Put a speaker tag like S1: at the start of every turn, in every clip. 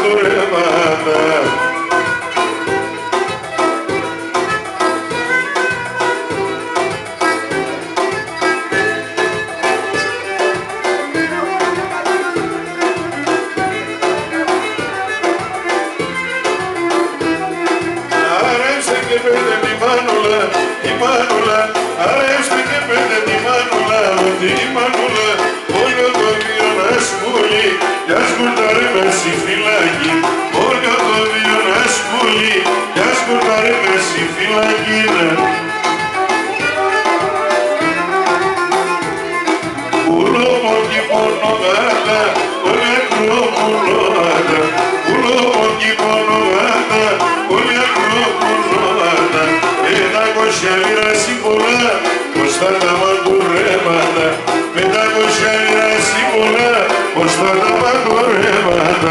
S1: παντορέματα. Αρέστε και πέντε τη Μάνουλα, η Μάνουλα, αρέστε και πέντε τη Μάνουλα, ότι η Μάνουλα όλο το βίο να σκούλει, κι ας κουρτάρε μες στη φυλακή, όλο το βίο να σκούλει, κι ας κουρτάρε μες στη φυλακή. Ουλόμοκι πονογάτα, όλη ακρόπουλώματα, ουλόμοκι πονογάτα, όλη ακρόπουλώματα, 500 λίρα πολλά, πως θα τα μαγκουρέματα, 500 λίρα πολλά, πως θα τα μαγκουρέματα.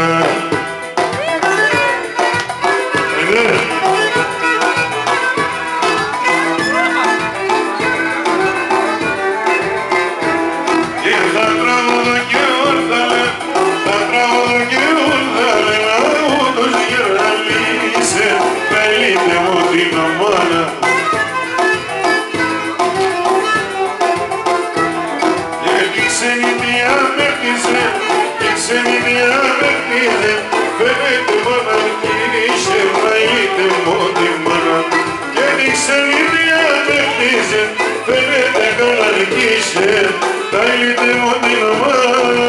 S1: Φαίνεται καλά νικήσε, τα ηλίτε μου την ομάδα.